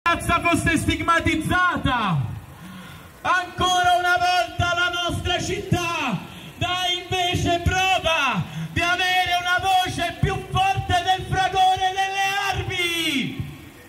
razza fosse stigmatizzata. Ancora una volta la nostra città dà invece prova di avere una voce più forte del fragore delle armi.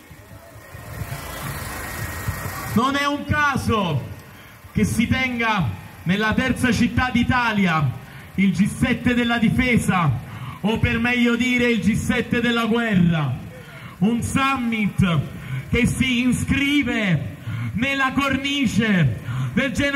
Non è un caso che si tenga nella terza città d'Italia il G7 della difesa, o per meglio dire il G7 della guerra, un summit che si iscrive nella cornice del genocidio.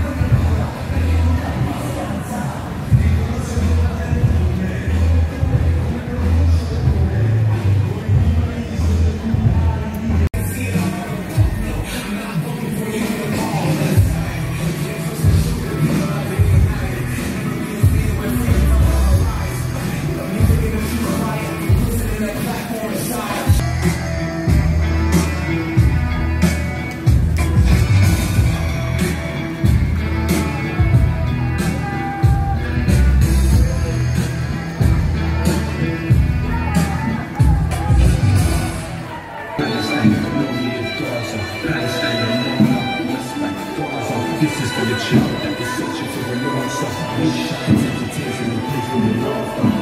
This is for the child that is searching for the Lord. So we shine into tears and we pray for the love.